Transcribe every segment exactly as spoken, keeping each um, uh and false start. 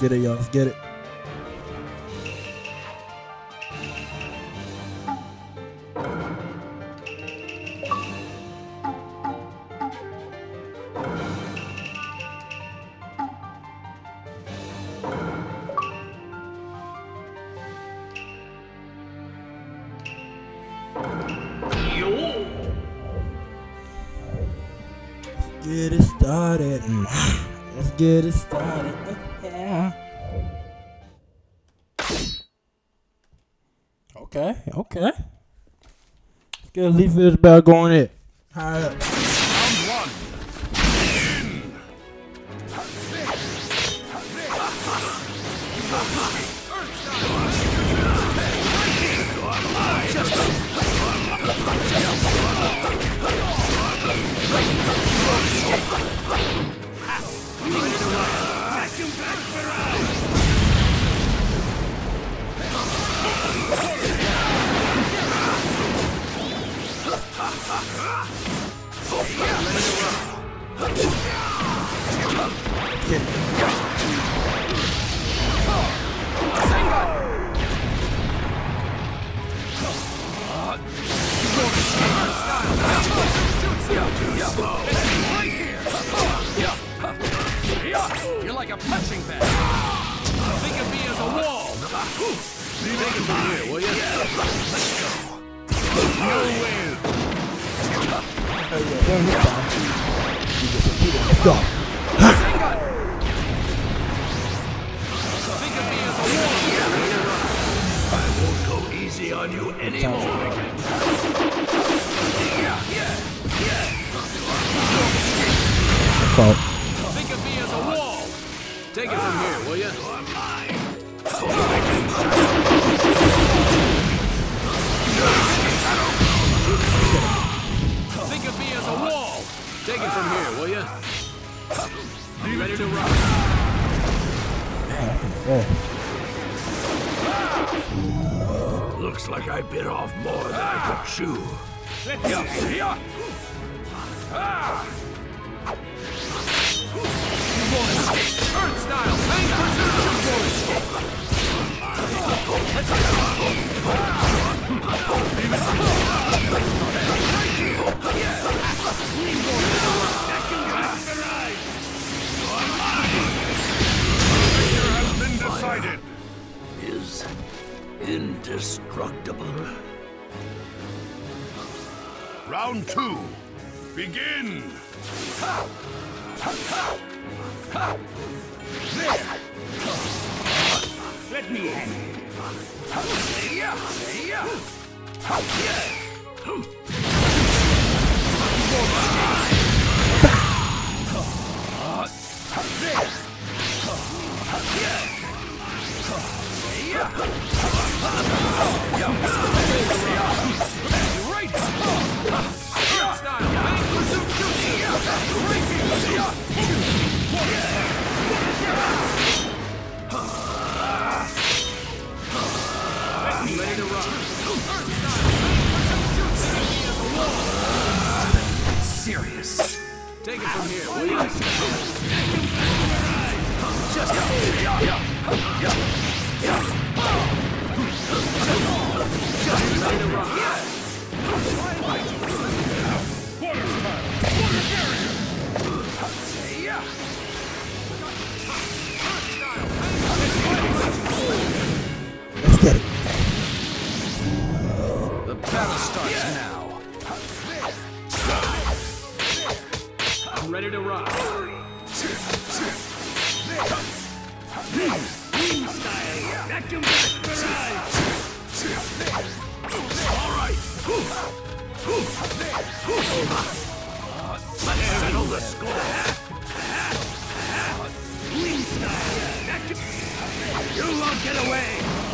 get it, y'all. Let's get it. Get it started. Let's get it started. Yeah. Okay, okay. Let's get a leaf of this bell going in. High up. Round one. You're like a punching bag. Think of me as a wall. Take it from here, will you? Let's go. You win. Let's go. Think of me as a wall. I won't go easy on you anymore. Call. Think of me as a wall. Take it from here, will you? Think of me as a wall. Take it from here, will you? Are you ready to rock? Looks like I bit off more than I could chew. Ah! Earth style, bang has been decided. Is indestructible. Round two. Begin. Ha! Ha! Ha! There! Let me in. Yeah! Yeah! Yeah! Serious. Take it from here, will you? Just go. Yeah, yeah, yeah, yeah. Just ready to rock. Water smile. Water barrier. Yeah. Let's get it. The battle starts now. I'm ready to rock. Wing style. Vacuum back barrage. All right. Let's settle the score. Wing style. You won't get away.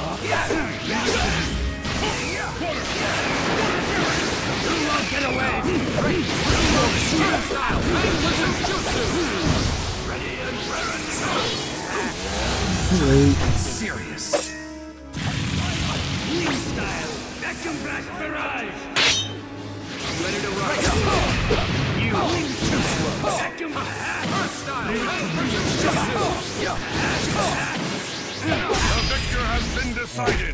You won't get away. Style. Ready and ready. Serious. Wing style. Vacuum blast barrage. Ready to rock. You too slow. Vacuum. Earth style. The victor has been decided.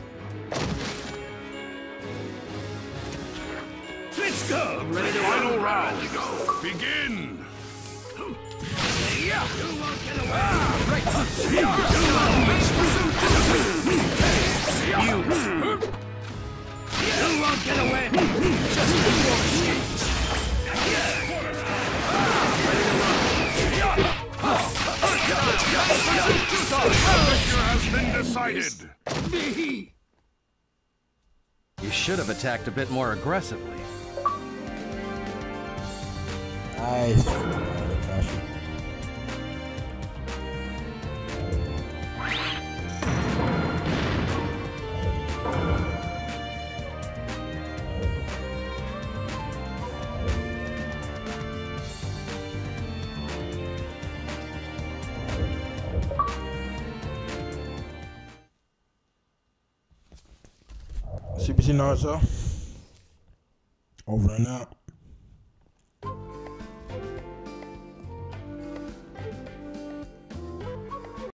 Let's go. Ready to final round. Begin. You won't get away. You won't get away. Just the victor has been decided. You should have attacked a bit more aggressively. Nice. C B T Naruto. Over and out.